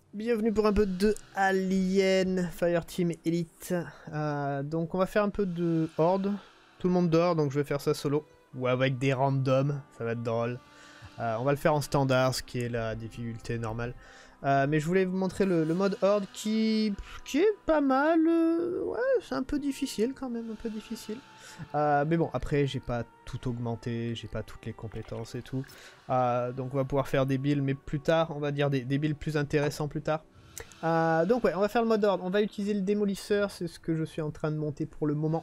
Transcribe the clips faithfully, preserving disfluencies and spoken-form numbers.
Bienvenue pour un peu de Alien Fireteam Elite. Euh, donc on va faire un peu de Horde. Tout le monde dort, donc je vais faire ça solo. Ou avec des randoms, ça va être drôle. Euh, on va le faire en standard, ce qui est la difficulté normale. Euh, mais je voulais vous montrer le, le mode Horde qui, qui est pas mal. Euh, ouais, c'est un peu difficile quand même, un peu difficile. Euh, mais bon, après, j'ai pas tout augmenté, j'ai pas toutes les compétences et tout. Euh, donc on va pouvoir faire des builds, mais plus tard, on va dire des, des builds plus intéressants plus tard. Euh, donc ouais, on va faire le mode Horde. On va utiliser le démolisseur, c'est ce que je suis en train de monter pour le moment.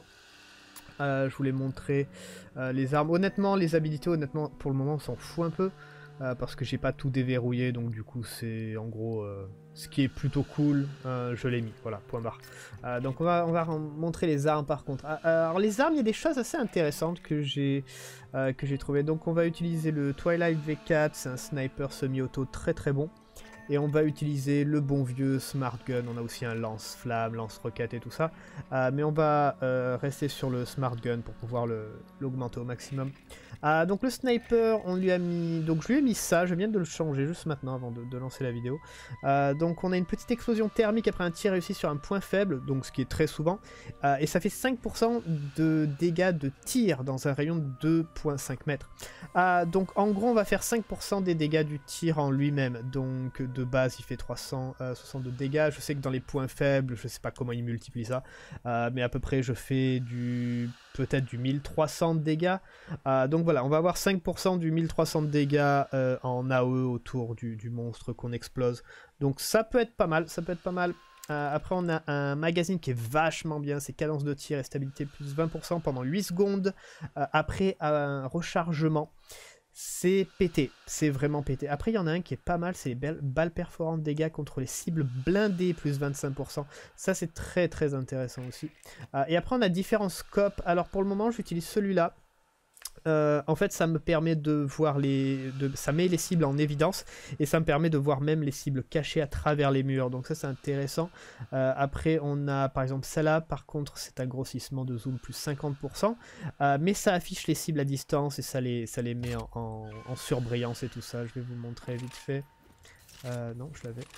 Euh, je voulais montrer euh, les armes. Honnêtement, les habilités, honnêtement, pour le moment, on s'en fout un peu. Euh, parce que j'ai pas tout déverrouillé, donc du coup, c'est en gros euh, ce qui est plutôt cool. Euh, je l'ai mis, voilà, point barre. Euh, donc on va, on va montrer les armes par contre. Euh, alors les armes, il y a des choses assez intéressantes que j'ai euh, que j'ai trouvées. Donc on va utiliser le Twilight V quatre, c'est un sniper semi-auto très très bon. Et on va utiliser le bon vieux Smart Gun, on a aussi un lance-flamme, lance-roquette et tout ça. Euh, mais on va euh, rester sur le Smart Gun pour pouvoir l'augmenter au maximum. Euh, donc le sniper, on lui a mis... Donc je lui ai mis ça, je viens de le changer juste maintenant avant de, de lancer la vidéo. Euh, donc on a une petite explosion thermique après un tir réussi sur un point faible, donc ce qui est très souvent. Euh, et ça fait cinq pour cent de dégâts de tir dans un rayon de deux virgule cinq mètres. Euh, donc en gros on va faire cinq pour cent des dégâts du tir en lui-même. Donc de base il fait trois cent soixante-deux dégâts. Je sais que dans les points faibles, je sais pas comment il multiplie ça. Euh, mais à peu près je fais du... peut-être du mille trois cents de dégâts. Euh, donc voilà, on va avoir cinq pour cent du mille trois cents de dégâts euh, en A O E autour du, du monstre qu'on explose. Donc ça peut être pas mal, ça peut être pas mal. Euh, après on a un magazine qui est vachement bien, c'est cadence de tir et stabilité plus vingt pour cent pendant huit secondes euh, après un rechargement. C'est pété, c'est vraiment pété. Après il y en a un qui est pas mal, c'est les balles perforantes dégâts contre les cibles blindées plus vingt-cinq pour cent. Ça c'est très très intéressant aussi. Euh, et après on a différents scopes. Alors pour le moment j'utilise celui-là. Euh, en fait ça me permet de voir les... De, ça met les cibles en évidence et ça me permet de voir même les cibles cachées à travers les murs, donc ça c'est intéressant. Euh, après on a par exemple celle-là, par contre c'est un grossissement de zoom plus cinquante pour cent, euh, mais ça affiche les cibles à distance et ça les, ça les met en, en, en surbrillance et tout ça. Je vais vous montrer vite fait. Euh, non je l'avais.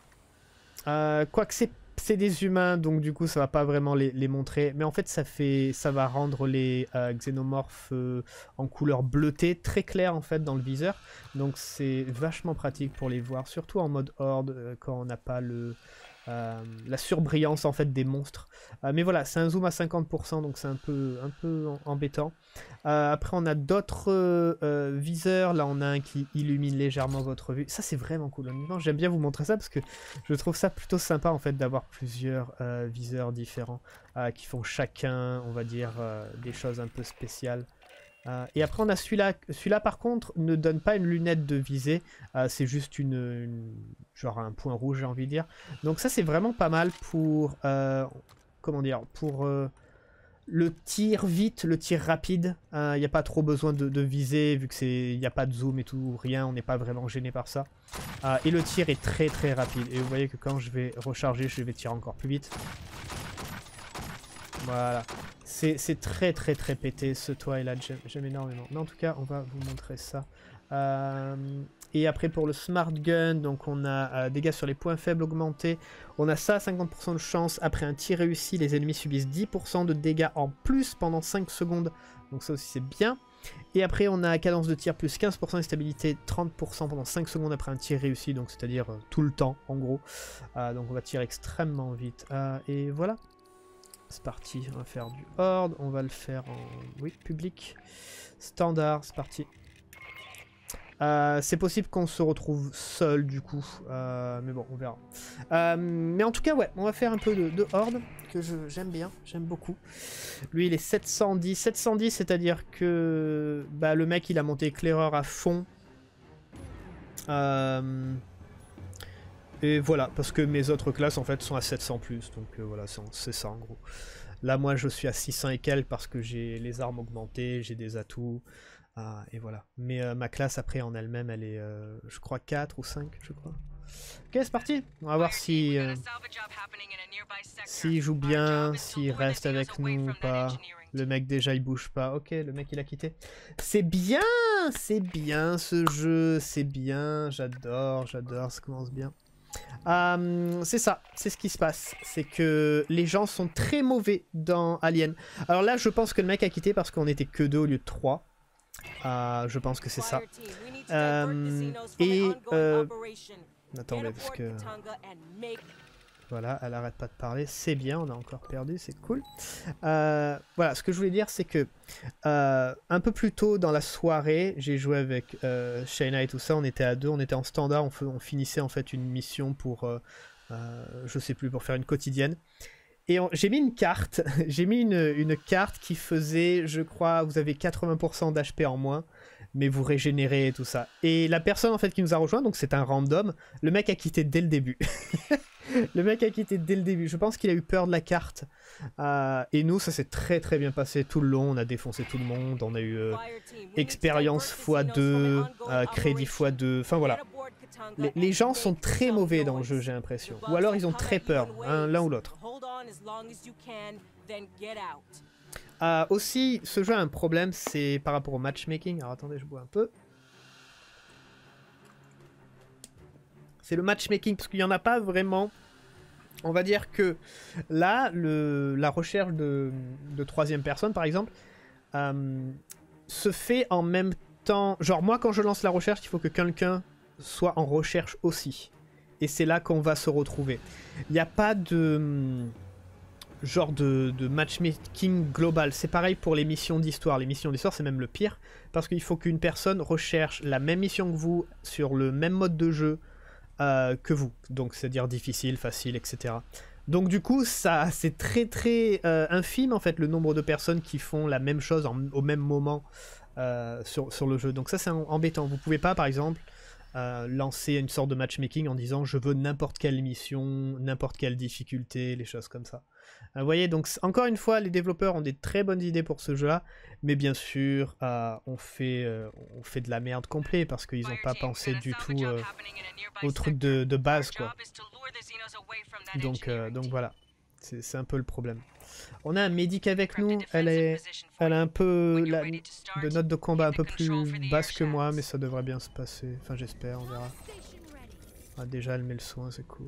Euh, Quoique c'est c'est des humains, donc du coup ça va pas vraiment les, les montrer, mais en fait ça fait ça va rendre les euh, xénomorphes euh, en couleur bleutée très clair en fait dans le viseur, donc c'est vachement pratique pour les voir, surtout en mode horde euh, quand on n'a pas le euh, la surbrillance en fait des monstres. Euh, mais voilà, c'est un zoom à cinquante pour cent, donc c'est un peu un peu embêtant. Euh, après on a d'autres euh, euh, viseurs, là on a un qui illumine légèrement votre vue, ça c'est vraiment cool. Honnêtement j'aime bien vous montrer ça parce que je trouve ça plutôt sympa en fait d'avoir plusieurs euh, viseurs différents euh, qui font chacun on va dire euh, des choses un peu spéciales. Euh, et après on a celui-là, celui-là par contre ne donne pas une lunette de visée, euh, c'est juste une, une genre un point rouge j'ai envie de dire. Donc ça c'est vraiment pas mal pour euh, comment dire, pour euh, le tir vite, le tir rapide. Il euh, n'y a pas trop besoin de, de viser vu que c'est, il n'y a pas de zoom et tout, rien, on n'est pas vraiment gêné par ça. Euh, et le tir est très très rapide. Et vous voyez que quand je vais recharger, je vais tirer encore plus vite. Voilà. C'est très très très pété ce Twilight, j'aime énormément. Mais en tout cas, on va vous montrer ça. Euh, et après pour le Smart Gun, donc on a euh, dégâts sur les points faibles augmentés. On a ça, cinquante pour cent de chance. Après un tir réussi, les ennemis subissent dix pour cent de dégâts en plus pendant cinq secondes. Donc ça aussi c'est bien. Et après on a cadence de tir plus quinze pour cent et stabilité trente pour cent pendant cinq secondes après un tir réussi. Donc c'est-à-dire euh, tout le temps en gros. Euh, donc on va tirer extrêmement vite. Euh, et voilà. C'est parti, on va faire du horde, on va le faire en oui, public, standard, c'est parti. Euh, c'est possible qu'on se retrouve seul du coup, euh, mais bon, on verra. Euh, mais en tout cas, ouais, on va faire un peu de, de horde, que j'aime bien, j'aime beaucoup. Lui, il est sept cent dix, sept cent dix, c'est-à-dire que bah, le mec, il a monté éclaireur à fond. Euh... Et voilà, parce que mes autres classes en fait sont à sept cents plus, donc euh, voilà, c'est ça en gros. Là moi je suis à six cents et quelques parce que j'ai les armes augmentées, j'ai des atouts, euh, et voilà. Mais euh, ma classe après en elle-même, elle est, euh, je crois, quatre ou cinq, je crois. Ok, c'est parti. On va voir si euh, s'il joue bien, s'il reste avec nous ou pas. Le mec déjà il bouge pas. Ok, le mec il a quitté. C'est bien, c'est bien ce jeu, c'est bien. J'adore, j'adore, ça commence bien. Euh, c'est ça, c'est ce qui se passe. C'est que les gens sont très mauvais dans Alien. Alors là, je pense que le mec a quitté parce qu'on était que deux au lieu de trois. Euh, je pense que c'est ça. Euh, et... Euh... Attendez, parce que... Voilà, elle arrête pas de parler, c'est bien, on a encore perdu, c'est cool. Euh, voilà, ce que je voulais dire, c'est que euh, un peu plus tôt dans la soirée, j'ai joué avec euh, Shayna et tout ça, on était à deux, on était en standard, on, on finissait en fait une mission pour, euh, euh, je sais plus, pour faire une quotidienne. Et j'ai mis une carte, j'ai mis une, une carte qui faisait, je crois, vous avez quatre-vingts pour cent d'H P en moins, mais vous régénérez et tout ça. Et la personne en fait qui nous a rejoint, donc c'est un random, le mec a quitté dès le début. Le mec a quitté dès le début. Je pense qu'il a eu peur de la carte. Euh, et nous, ça s'est très très bien passé tout le long. On a défoncé tout le monde. On a eu euh, expérience fois deux, euh, crédit fois deux. Enfin voilà. Les, les gens sont très mauvais dans le jeu, j'ai l'impression. Ou alors ils ont très peur, hein, l'un ou l'autre. Euh, aussi, ce jeu a un problème, c'est par rapport au matchmaking. Alors attendez, je bois un peu. C'est le matchmaking, parce qu'il n'y en a pas vraiment. On va dire que là, le, la recherche de, de troisième personne, par exemple, euh, se fait en même temps. Genre, moi, quand je lance la recherche, il faut que quelqu'un soit en recherche aussi. Et c'est là qu'on va se retrouver. Il n'y a pas de... genre de, de matchmaking global. C'est pareil pour les missions d'histoire. Les missions d'histoire, c'est même le pire. Parce qu'il faut qu'une personne recherche la même mission que vous, sur le même mode de jeu, Euh, que vous, donc c'est-à-dire difficile, facile, et cetera. Donc du coup, ça, c'est très très euh, infime en fait le nombre de personnes qui font la même chose en, au même moment euh, sur, sur le jeu. Donc ça c'est embêtant. Vous pouvez pas par exemple euh, lancer une sorte de matchmaking en disant je veux n'importe quelle mission, n'importe quelle difficulté, les choses comme ça. Euh, vous voyez, donc encore une fois, les développeurs ont des très bonnes idées pour ce jeu-là, mais bien sûr, euh, on, fait, euh, on fait de la merde complet parce qu'ils n'ont pas pensé du tout euh, au truc de, de base, quoi. Donc, euh, donc voilà, c'est un peu le problème. On a un médic avec nous, elle, est, elle a un peu la, de note de combat un peu plus basse que moi, mais ça devrait bien se passer. Enfin, j'espère, on verra. Ah, déjà, elle met le soin, c'est cool.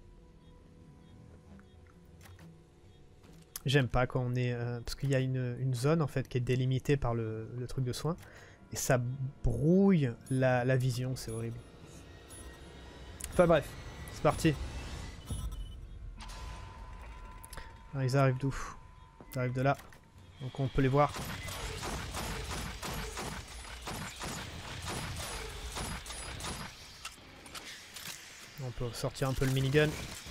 J'aime pas quand on est... Euh, parce qu'il y a une, une zone en fait qui est délimitée par le, le truc de soin. Et ça brouille la, la vision, c'est horrible. Enfin bref, c'est parti. Alors, ils arrivent d'où? Ils arrivent de là. Donc on peut les voir. On peut sortir un peu le minigun.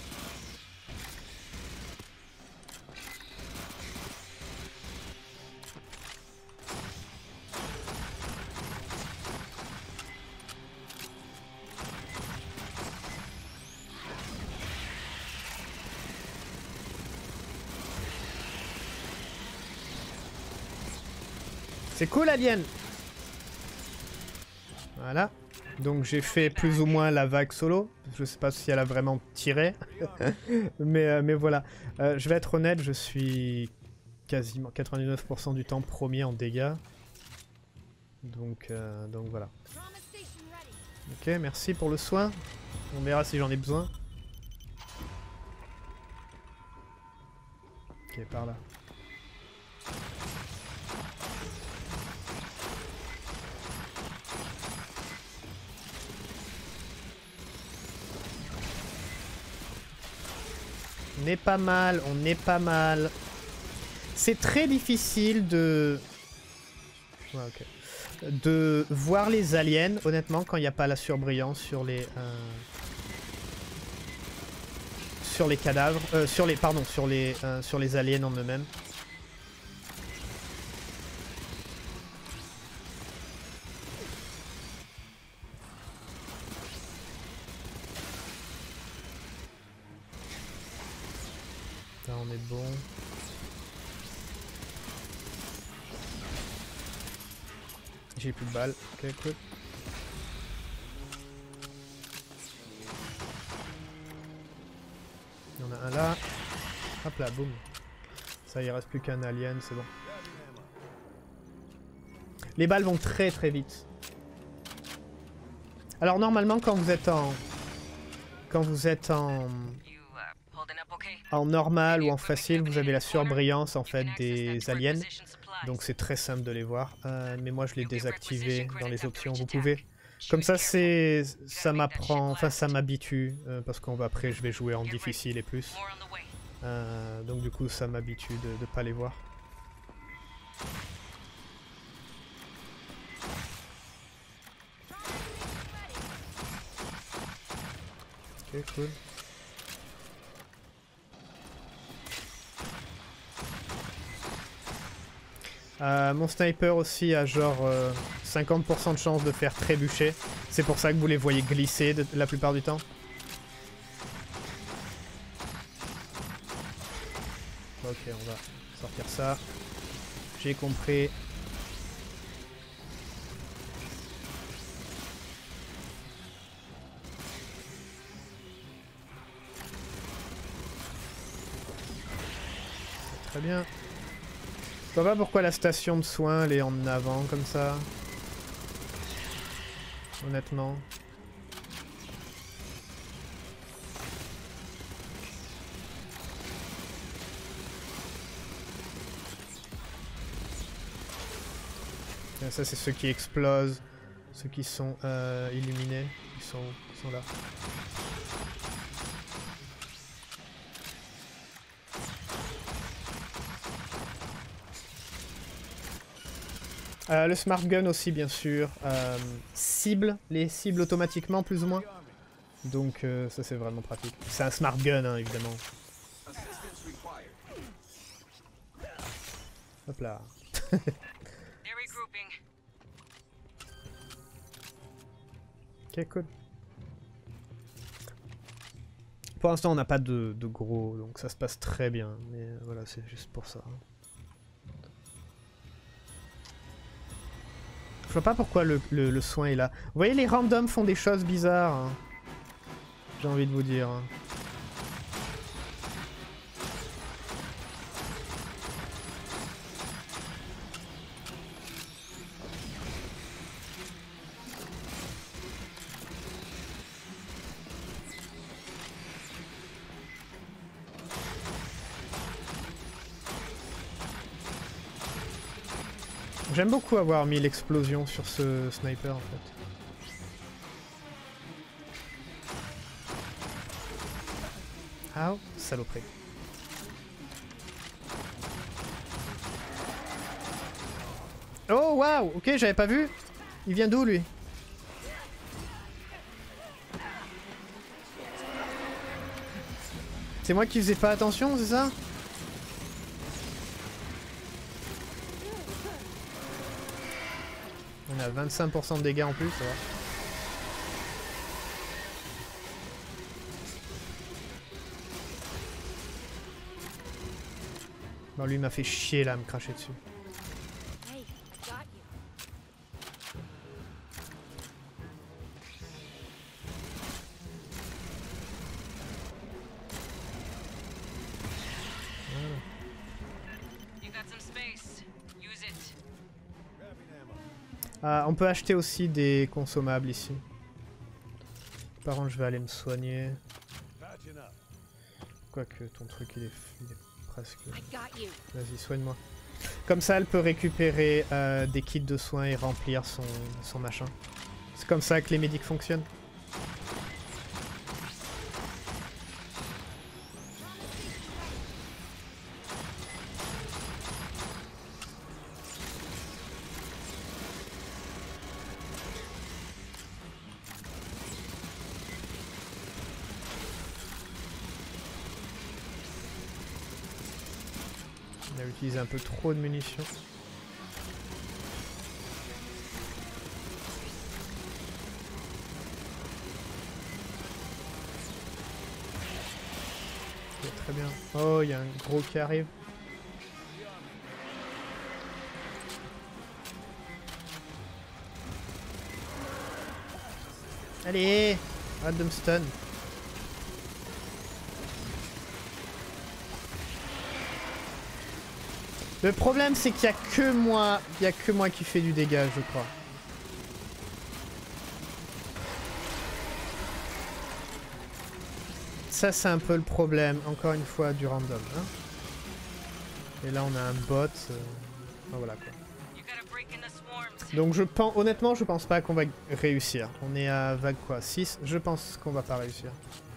C'est cool, Alien. Voilà. Donc j'ai fait plus ou moins la vague solo. Je sais pas si elle a vraiment tiré. mais, euh, mais voilà. Euh, je vais être honnête, je suis quasiment quatre-vingt-dix-neuf pour cent du temps premier en dégâts. Donc, euh, donc voilà. Ok, merci pour le soin. On verra si j'en ai besoin. Ok, par là. On est pas mal, on est pas mal. C'est très difficile de... Ouais, ok. De voir les aliens, honnêtement, quand il n'y a pas la surbrillance sur les... Euh... sur les cadavres. Euh, sur les... Pardon, sur les, euh, sur les aliens en eux-mêmes. Là, on est bon. J'ai plus de balles. Ok, cool. Il y en a un là. Hop là, boum. Ça, il reste plus qu'un alien, c'est bon. Les balles vont très très vite. Alors normalement, quand vous êtes en... quand vous êtes en, en normal ou en facile, vous avez la surbrillance en fait des aliens. Donc c'est très simple de les voir. Euh, mais moi je l'ai désactivé dans les options. Vous pouvez. Comme ça, c'est, ça m'apprend, enfin ça m'habitue, euh, parce qu'on va après je vais jouer en difficile et plus. Euh, donc du coup ça m'habitue de ne pas les voir. Ok, cool. Euh, mon sniper aussi a genre euh, cinquante pour cent de chance de faire trébucher. C'est pour ça que vous les voyez glisser de, la plupart du temps. Ok, on va sortir ça. J'ai compris. Très bien. Je vois pas pourquoi la station de soins elle est en avant comme ça. Honnêtement. Et ça c'est ceux qui explosent, ceux qui sont euh, illuminés, ils sont, ils sont là. Euh, le smart gun aussi bien sûr, euh, cible les cibles automatiquement plus ou moins, donc euh, ça c'est vraiment pratique. C'est un smart gun hein, évidemment. Hop là. Ok cool. Pour l'instant on n'a pas de, de gros, donc ça se passe très bien, mais voilà c'est juste pour ça. Je vois pas pourquoi le, le, le soin est là. Vous voyez, les randoms font des choses bizarres. Hein. J'ai envie de vous dire. Hein. J'aime beaucoup avoir mis l'explosion sur ce sniper en fait. Ah, oh, saloperie. Oh waouh, ok, j'avais pas vu. Il vient d'où lui? C'est moi qui faisais pas attention, c'est ça? On a vingt-cinq pour cent de dégâts en plus, ça va. Bon, lui m'a fait chier là à me cracher dessus. Ah, on peut acheter aussi des consommables ici. Par contre, je vais aller me soigner. Quoique ton truc il est, il est presque... Vas-y, soigne-moi. Comme ça, elle peut récupérer euh, des kits de soins et remplir son, son machin. C'est comme ça que les médics fonctionnent. On a utilisé un peu trop de munitions. Okay, très bien. Oh, il y a un gros qui arrive. Allez, arrête de me stun. Le problème c'est qu'il y a que moi, il y a que moi qui fait du dégât, je crois. ça c'est un peu le problème, encore une fois, du random. Hein. Et là on a un bot. Euh... Enfin, voilà quoi. Donc je pense, honnêtement je pense pas qu'on va réussir. On est à vague quoi, six, je pense qu'on va pas réussir.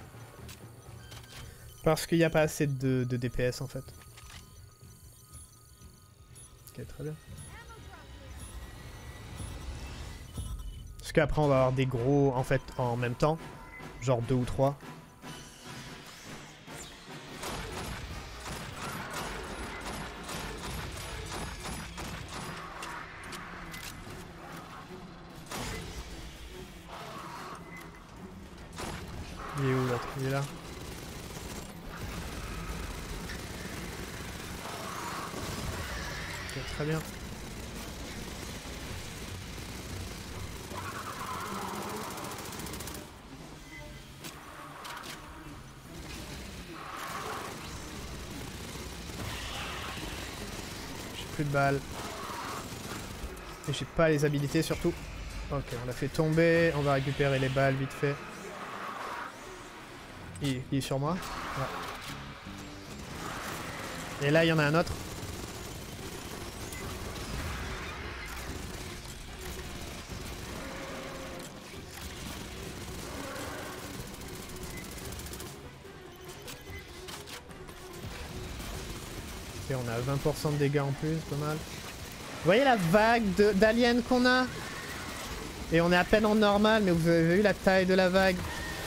Parce qu'il n'y a pas assez de, de D P S en fait. Ok, très bien. Parce qu'après on va avoir des gros en fait en même temps. Genre deux ou trois. Il est où l'autre? Il est là. Ok, très bien. J'ai plus de balles. Et j'ai pas les habilités surtout. Ok, on l'a fait tomber. On va récupérer les balles vite fait. Il, il est sur moi. Ouais. Et là, il y en a un autre. Ok, on a vingt pour cent de dégâts en plus, pas mal. Vous voyez la vague d'aliens qu'on a? Et on est à peine en normal, mais vous avez vu la taille de la vague?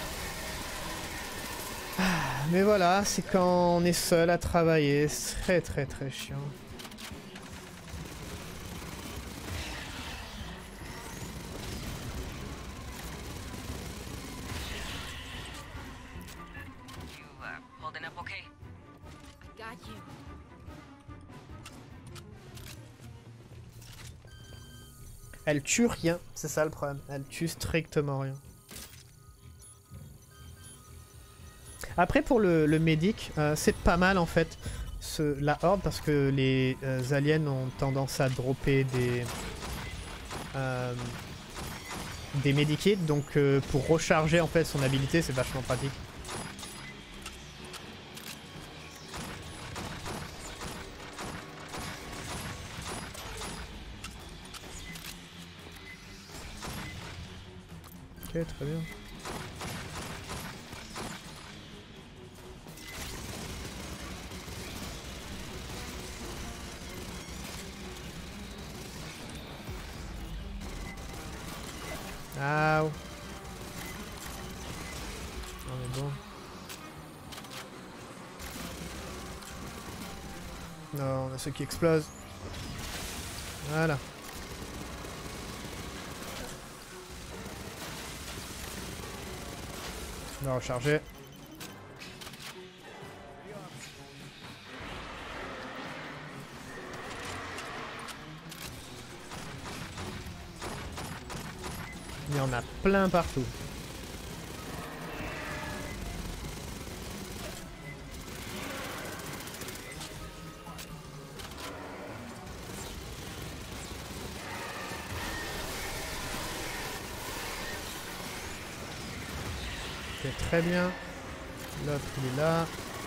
Mais voilà, c'est quand on est seul à travailler, c'est très très très chiant. Elle tue rien, c'est ça le problème. Elle tue strictement rien. Après pour le, le médic, euh, c'est pas mal en fait ce, la horde parce que les euh, aliens ont tendance à dropper des euh, des medikits, donc euh, pour recharger en fait son habilité c'est vachement pratique. Ok, très bien. Ah. On est bon. Non, on a ceux qui explosent. Voilà. On va recharger. Il y en a plein partout. Ok, très bien. L'autre il est là.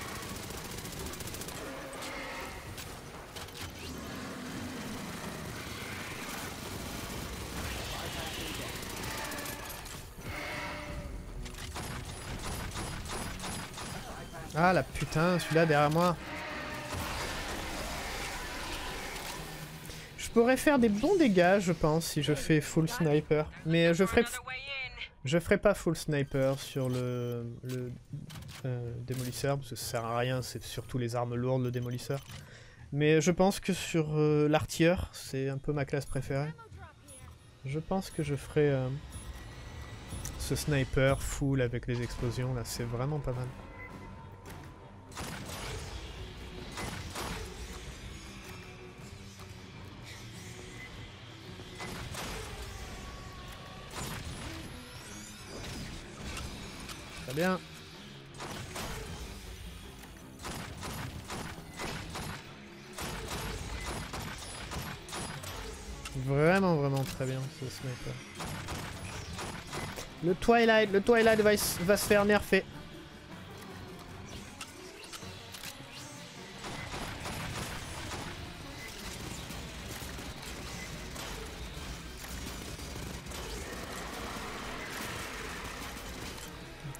Ah la putain, celui-là derrière moi. Je pourrais faire des bons dégâts, je pense, si je fais full sniper. Mais je ferai, je ferai pas full sniper sur le, le euh, démolisseur, parce que ça sert à rien, c'est surtout les armes lourdes, le démolisseur. Mais je pense que sur euh, l'artilleur, c'est un peu ma classe préférée. Je pense que je ferai euh, ce sniper full avec les explosions, là, c'est vraiment pas mal. Très bien. Vraiment, vraiment très bien ce sniper. Le Twilight, le Twilight va, va se faire nerfer.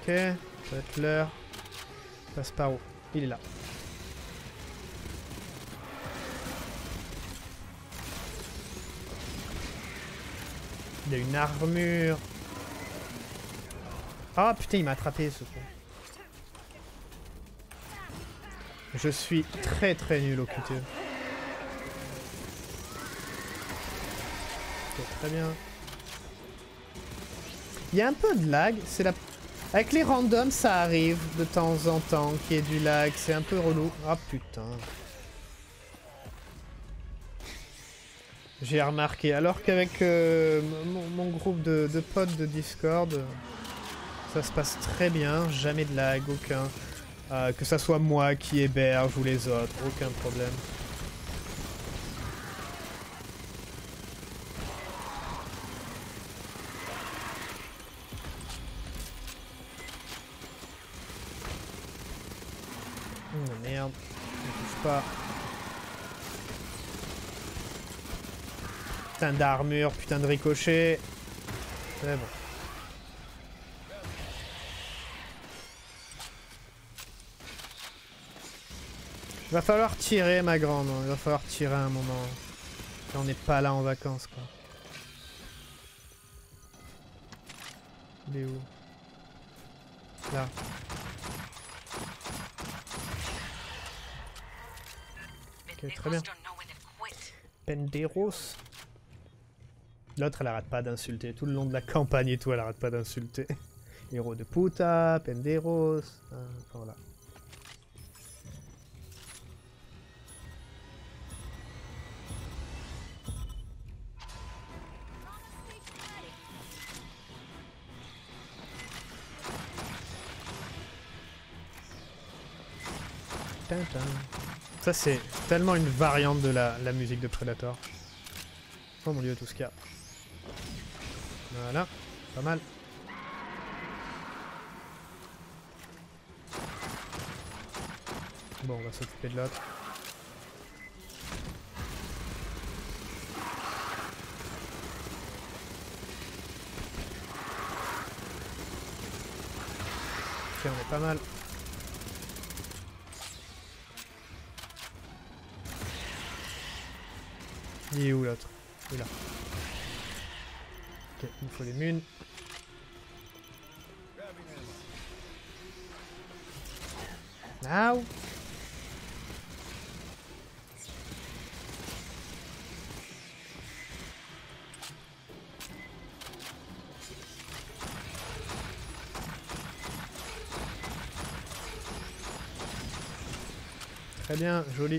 Ok, ça va être l'heure. Passe par où? Il est là. Il a une armure. Ah putain, il m'a attrapé ce con. Je suis très très nul au Q T E. Ok, très bien. Il y a un peu de lag, c'est la... Avec les randoms, ça arrive de temps en temps qu'il y ait du lag, c'est un peu relou. Ah putain. J'ai remarqué, alors qu'avec euh, mon, mon groupe de, de potes de Discord, euh, ça se passe très bien, jamais de lag, aucun. Euh, que ça soit moi qui héberge ou les autres, aucun problème. Oh merde, ne touche pas. Putain d'armure, putain de ricochet. C'est bon. Il va falloir tirer, ma grande. Il va falloir tirer à un moment. Là, on n'est pas là en vacances, quoi. Il est où? Là. Ok, très bien. Penderos. L'autre, elle arrête pas d'insulter. Tout le long de la campagne et tout, elle arrête pas d'insulter. Héros de puta, Penderos. Ah, voilà. Tintin. Ça, c'est tellement une variante de la, la musique de Predator. Oh mon dieu, tout ce qu'il y a. Voilà, pas mal. Bon, on va s'occuper de l'autre. Ok, on est pas mal. Il est où l'autre? Il est là. Ok, il me faut les munes. Now. Très bien, joli.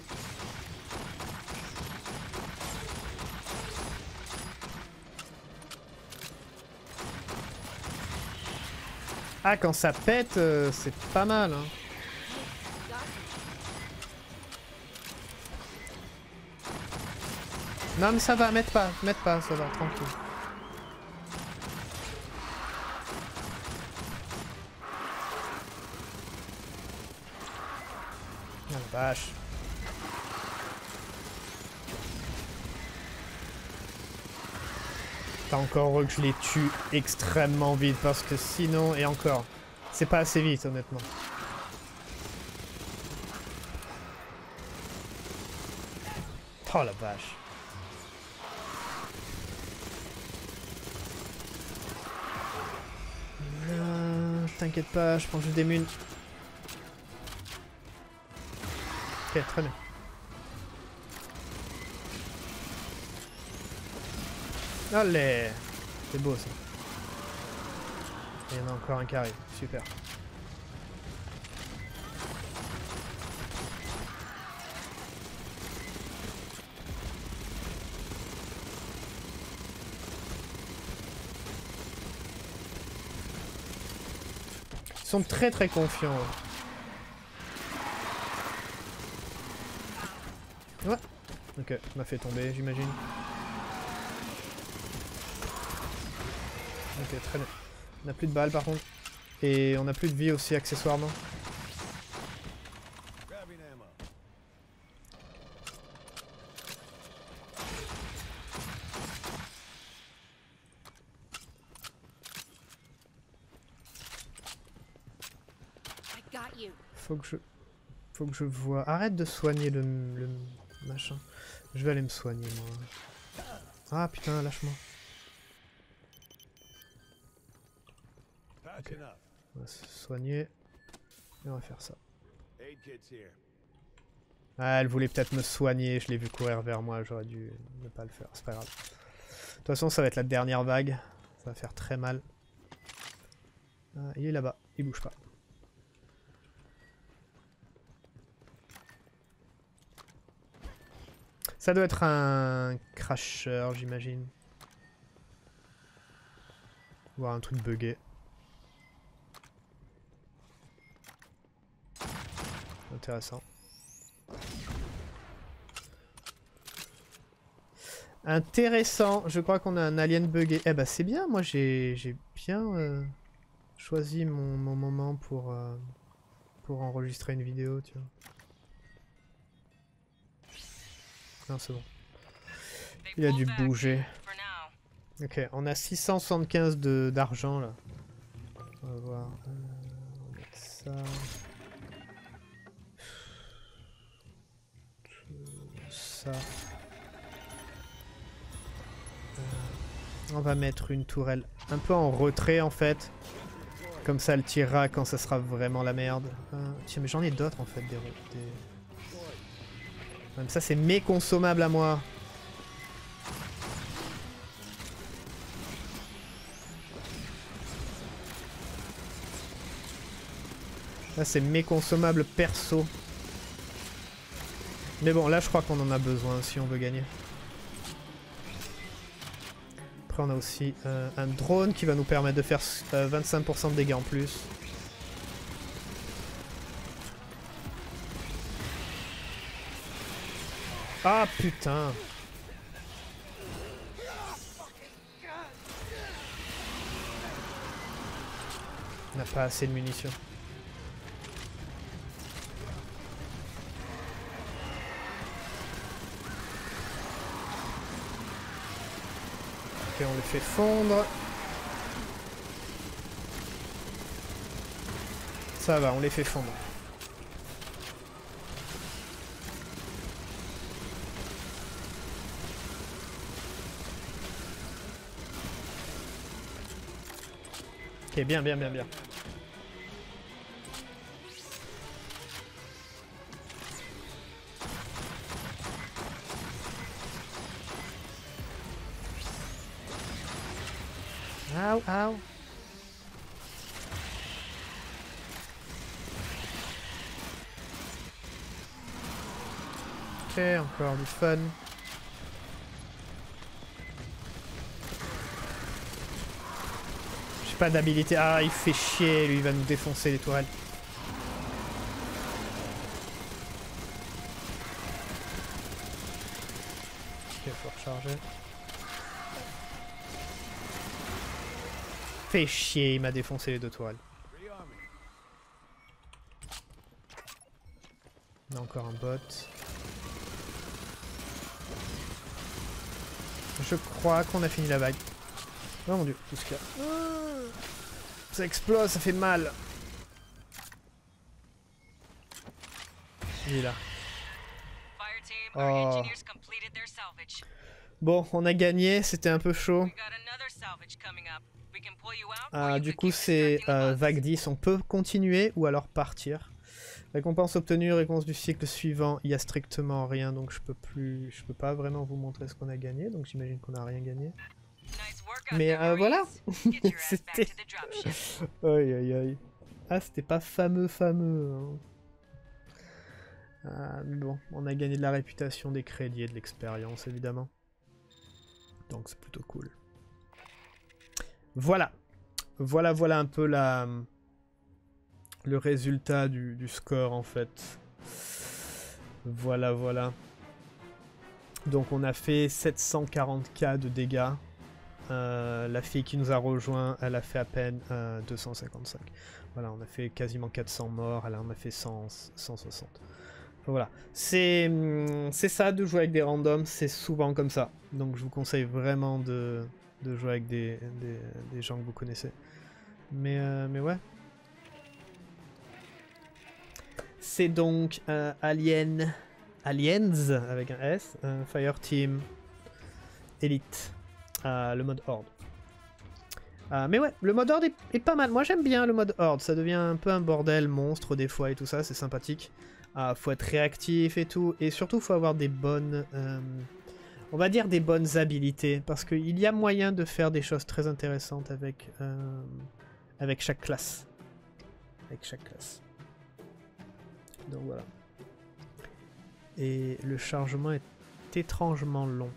Ah, quand ça pète, euh, c'est pas mal, hein. Non mais ça va, mette pas, mette pas, ça va, tranquille. Ah la vache. T'as encore heureux que je les tue extrêmement vite parce que sinon, et encore, c'est pas assez vite honnêtement. Oh la vache. Euh, T'inquiète pas, je prends juste des munes. Ok, très bien. Allez, c'est beau ça. Il y en a encore un qui arrive, super. Ils sont très très confiants. Ouais. Ok, m'a fait tomber, j'imagine. Ok, très bien. On n'a plus de balles par contre. Et on n'a plus de vie aussi accessoirement. Faut que je... Faut que je vois... Arrête de soigner le, le machin. Je vais aller me soigner, moi. Ah, putain, lâche-moi. Okay. On va se soigner. Et on va faire ça. Ah, elle voulait peut-être me soigner. Je l'ai vu courir vers moi. J'aurais dû ne pas le faire. C'est pas grave. De toute façon, ça va être la dernière vague. Ça va faire très mal. Ah, il est là-bas. Il bouge pas. Ça doit être un crasher, j'imagine. Voir un truc buggé. Intéressant. Intéressant. Je crois qu'on a un alien buggé. Eh bah c'est bien. Moi j'ai bien euh, choisi mon, mon moment pour, euh, pour enregistrer une vidéo, tu vois. Non, c'est bon. Il a dû bouger. Ok, on a six cent soixante-quinze d'argent là. On va voir. Euh, on va mettre ça. Ça. Euh, on va mettre une tourelle un peu en retrait en fait. Comme ça elle tirera quand ça sera vraiment la merde. Euh, tiens mais j'en ai d'autres en fait des... des... Même ça c'est mes consommables à moi. Là c'est mes consommables perso. Mais bon là je crois qu'on en a besoin si on veut gagner. Après on a aussi euh, un drone qui va nous permettre de faire euh, vingt-cinq pour cent de dégâts en plus. Ah putain. On n'a pas assez de munitions. Ok, on le fait fondre. Ça va, on les fait fondre. Ok, bien, bien, bien, bien. Ow, ow. Ok, encore du fun. J'ai pas d'habilité. Ah, il fait chier, lui, il va nous défoncer les tourelles. Ok, faut recharger. Fait chier, il m'a défoncé les deux tourelles. On a encore un bot. Je crois qu'on a fini la vague. Oh mon dieu, tout ce qu'il y a. Ça explose, ça fait mal. Il est là. Oh. Bon, on a gagné, c'était un peu chaud. Euh, du coup, c'est euh, vague dix, on peut continuer ou alors partir. Récompense obtenue, récompense du cycle suivant, il n'y a strictement rien, donc je peux plus, je peux pas vraiment vous montrer ce qu'on a gagné, donc j'imagine qu'on n'a rien gagné. Mais euh, voilà. C'était... Aïe aïe aïe. Ah, c'était pas fameux fameux. Hein. Ah, mais bon, on a gagné de la réputation, des crédits et de l'expérience évidemment. Donc c'est plutôt cool. Voilà. Voilà, voilà un peu la... le résultat du, du score en fait. Voilà, voilà. Donc on a fait sept cent quarante K de dégâts. Euh, la fille qui nous a rejoint, elle a fait à peine euh, deux cent cinquante-cinq. Voilà, on a fait quasiment quatre cents morts, elle en a fait cent, cent soixante. Enfin, voilà, c'est c'est ça de jouer avec des randoms, c'est souvent comme ça. Donc je vous conseille vraiment de, de jouer avec des, des, des gens que vous connaissez. Mais, euh, mais ouais. c'est donc euh, Alien... Aliens, avec un S, un Fireteam Elite, euh, le mode Horde. Euh, mais ouais, le mode Horde est, est pas mal. Moi j'aime bien le mode Horde, ça devient un peu un bordel monstre des fois et tout ça, c'est sympathique. Euh, faut être réactif et tout, et surtout faut avoir des bonnes... Euh, on va dire des bonnes habilités, parce qu'il y a moyen de faire des choses très intéressantes avec, euh, avec chaque classe. Avec chaque classe. Donc voilà. Et le chargement est étrangement long.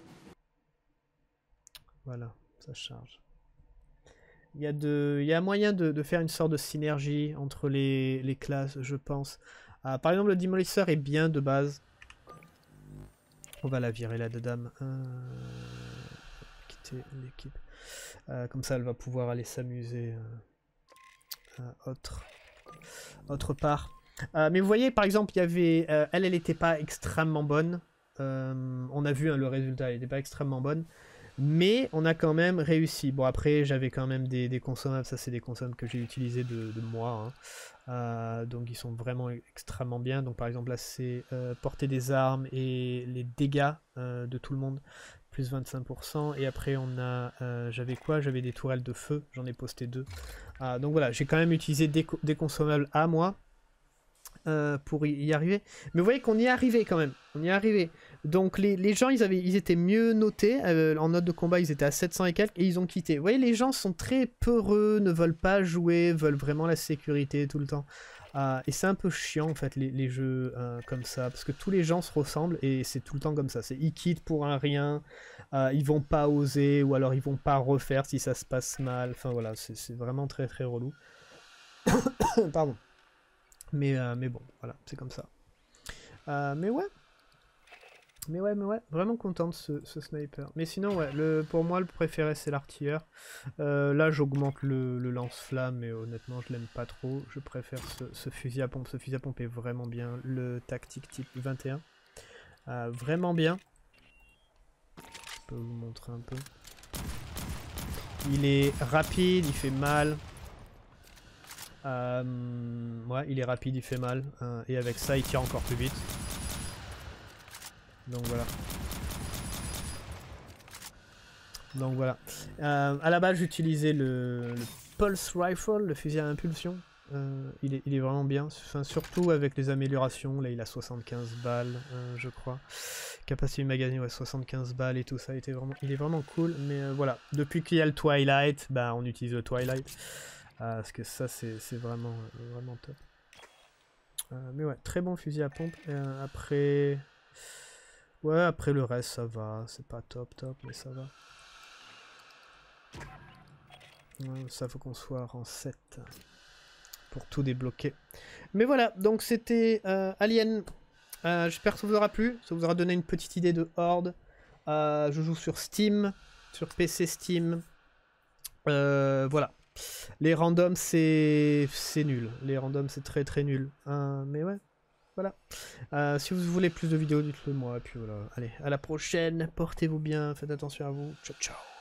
Voilà, ça charge. Il y a, de, il y a moyen de, de faire une sorte de synergie entre les, les classes, je pense. Ah, par exemple, le démolisseur est bien de base. On va la virer, la dame. Euh, quitter l'équipe. Euh, comme ça, elle va pouvoir aller s'amuser euh, euh, autre, autre part. Euh, mais vous voyez, par exemple, il y avait, euh, elle, elle n'était pas extrêmement bonne. Euh, on a vu hein, le résultat, elle n'était pas extrêmement bonne. Mais on a quand même réussi. Bon, après, j'avais quand même des, des consommables. Ça, c'est des consommables que j'ai utilisés de, de moi. Hein. Euh, donc, ils sont vraiment extrêmement bien. Donc, par exemple, là, c'est euh, porter des armes et les dégâts euh, de tout le monde. Plus vingt-cinq pour cent. Et après, on a... Euh, j'avais quoi? J'avais des tourelles de feu. J'en ai posté deux. Euh, donc, voilà. J'ai quand même utilisé des, des consommables à moi. Euh, pour y arriver. Mais vous voyez qu'on y est arrivé quand même. On y est arrivé. Donc les, les gens, ils, avaient, ils étaient mieux notés. Euh, en note de combat, ils étaient à sept cents et quelques et ils ont quitté. Vous voyez, les gens sont très peureux, ne veulent pas jouer, veulent vraiment la sécurité tout le temps. Euh, et c'est un peu chiant en fait, les, les jeux euh, comme ça. Parce que tous les gens se ressemblent et c'est tout le temps comme ça. C'est ils quittent pour un rien. Euh, ils vont pas oser ou alors ils vont pas refaire si ça se passe mal. Enfin voilà, c'est vraiment très très relou. Pardon. Mais, euh, mais bon, voilà, c'est comme ça. Euh, mais ouais. Mais ouais, mais ouais, vraiment content de ce, ce sniper. Mais sinon, ouais, le, pour moi, le préféré, c'est l'artilleur. Euh, là, j'augmente le, le lance-flamme, mais honnêtement, je l'aime pas trop. Je préfère ce, ce fusil à pompe. Ce fusil à pompe est vraiment bien. Le tactique type vingt et un. Euh, vraiment bien. Je peux vous montrer un peu. Il est rapide, il fait mal. Euh, ouais, il est rapide, il fait mal. Euh, et avec ça, il tire encore plus vite. Donc voilà. Donc voilà. Euh, à la base, j'utilisais le, le Pulse Rifle, le fusil à impulsion. Euh, il, est, il est vraiment bien. Enfin, surtout avec les améliorations. Là, il a soixante-quinze balles, euh, je crois. Capacité de magazine, ouais, soixante-quinze balles et tout ça. Il, était vraiment, il est vraiment cool. Mais euh, voilà. Depuis qu'il y a le Twilight, bah, on utilise le Twilight. Ah, parce que ça c'est vraiment, vraiment top. Euh, mais ouais, très bon fusil à pompe. Euh, après... Ouais, après le reste ça va. C'est pas top top, mais ça va. Ouais, ça faut qu'on soit en sept pour tout débloquer. Mais voilà, donc c'était euh, Alien. Euh, J'espère que ça vous aura plu. Ça vous aura donné une petite idée de Horde. Euh, je joue sur Steam, sur P C Steam. Euh, voilà. Les randoms, c'est nul. Les randoms, c'est très très nul. Euh, mais ouais, voilà. Euh, si vous voulez plus de vidéos, dites-le moi. Et puis voilà. Allez, à la prochaine. Portez-vous bien. Faites attention à vous. Ciao, ciao.